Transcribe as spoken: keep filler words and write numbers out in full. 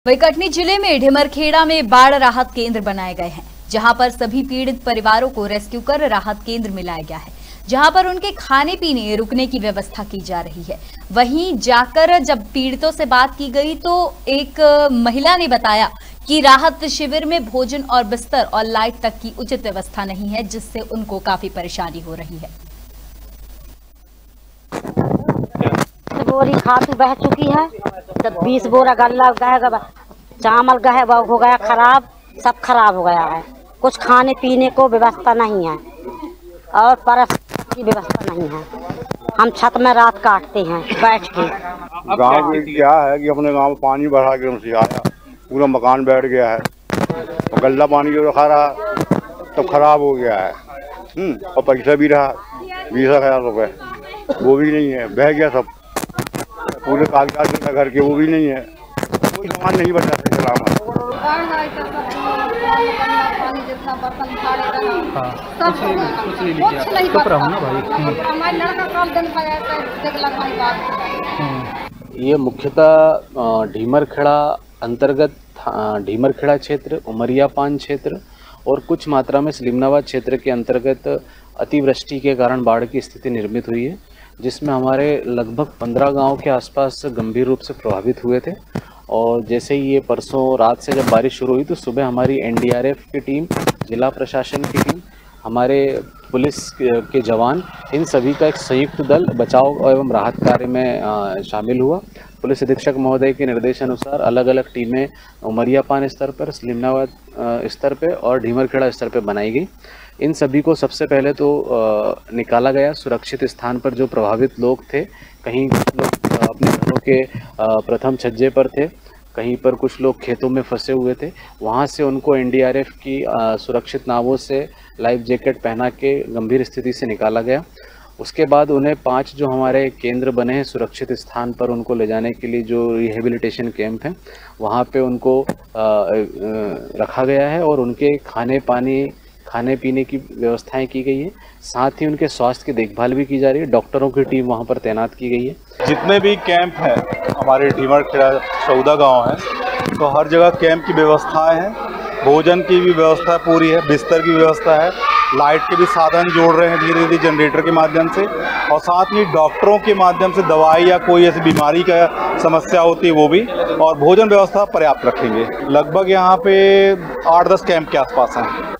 वहीं कटनी जिले में ढिमरखेड़ा में बाढ़ राहत केंद्र बनाए गए हैं, जहां पर सभी पीड़ित परिवारों को रेस्क्यू कर राहत केंद्र में लाया गया है, जहां पर उनके खाने पीने रुकने की व्यवस्था की जा रही है। वहीं जाकर जब पीड़ितों से बात की गई तो एक महिला ने बताया कि राहत शिविर में भोजन और बिस्तर और लाइट तक की उचित व्यवस्था नहीं है, जिससे उनको काफी परेशानी हो रही है। बोरी खातू बह चुकी है, जब बीस बोरा गल्ला गया, चावल गया वो हो गया खराब, सब खराब हो गया है। कुछ खाने पीने को व्यवस्था नहीं है और परस की व्यवस्था नहीं है। हम छत में रात काटते हैं बैठ के। गांव में क्या है कि अपने गांव में पानी बढ़ा के हमसे आया, पूरा मकान बैठ गया है और गल्ला पानी जो रखा रहा तो खराब हो गया है। हम्म और पैसा भी रहा बीस हजार रुपए, वो भी नहीं है, बह गया सब। पूरे कागजात घर के वो भी नहीं है, कोई सामान नहीं बचा सके सलामत। ये मुख्यतः ढीमरखेड़ा अंतर्गत ढीमरखेड़ा क्षेत्र, उमरियापान क्षेत्र और कुछ मात्रा में सलीमनाबाद क्षेत्र के अंतर्गत अतिवृष्टि के कारण बाढ़ की स्थिति निर्मित हुई है, जिसमें हमारे लगभग पंद्रह गांव के आसपास गंभीर रूप से प्रभावित हुए थे। और जैसे ही ये परसों रात से जब बारिश शुरू हुई तो सुबह हमारी एन डी आर एफ की टीम, जिला प्रशासन की टीम, हमारे पुलिस के जवान, इन सभी का एक संयुक्त दल बचाव एवं राहत कार्य में शामिल हुआ। पुलिस अधीक्षक महोदय के निर्देशानुसार अलग अलग टीमें उमरियापान स्तर पर, सलीमनाबाद स्तर पर और ढीमरखेड़ा स्तर पर बनाई गई। इन सभी को सबसे पहले तो निकाला गया सुरक्षित स्थान पर। जो प्रभावित लोग थे, कहीं कुछ लोग अपने घरों के प्रथम छज्जे पर थे, कहीं पर कुछ लोग खेतों में फंसे हुए थे। वहां से उनको एन डी आर एफ की सुरक्षित नावों से लाइफ जैकेट पहना के गंभीर स्थिति से निकाला गया। उसके बाद उन्हें पांच जो हमारे केंद्र बने हैं सुरक्षित स्थान पर उनको ले जाने के लिए, जो रिहेबिलिटेशन कैंप हैं, वहाँ पे उनको आ, आ, रखा गया है और उनके खाने पानी खाने पीने की व्यवस्थाएं की गई है। साथ ही उनके स्वास्थ्य की देखभाल भी की जा रही है। डॉक्टरों की टीम वहां पर तैनात की गई है। जितने भी कैंप हैं हमारे ढीमरखेड़ा चौदह गांव हैं, तो हर जगह कैंप की व्यवस्थाएं हैं, भोजन की भी व्यवस्था पूरी है, बिस्तर की व्यवस्था है, लाइट के भी साधन जोड़ रहे हैं धीरे धीरे जनरेटर के माध्यम से, और साथ ही डॉक्टरों के माध्यम से दवाई या कोई ऐसी बीमारी का समस्या होती है वो भी, और भोजन व्यवस्था पर्याप्त रखेंगे। लगभग यहाँ पे आठ दस कैंप के आसपास हैं।